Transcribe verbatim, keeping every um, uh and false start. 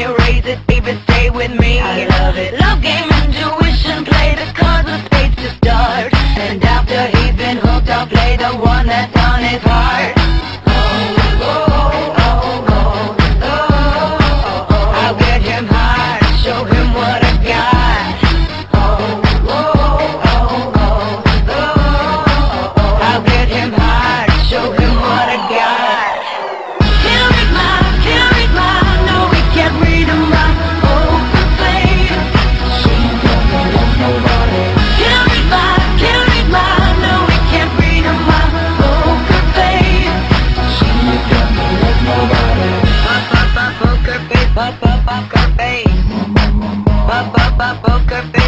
erase it, baby, stay with me. I love it. Love game, intuition, play the cards with spades to start. And after he's been hooked, I'll play the one that's on his heart. Oh, oh, oh, oh, oh, oh, oh. I'll get him hard, show him what I got. Oh, oh, oh, oh, oh, oh. I'll get him hard, show him what I got. Can't read my, can't read my, no, we can't read my poker face. She don't love nobody. Can't read my, can't read my, no, we can't read my poker face. She don't love nobody. Pop, pop, pop, poker face, pop, pop, poker face. Pop, pop, pop, poker face.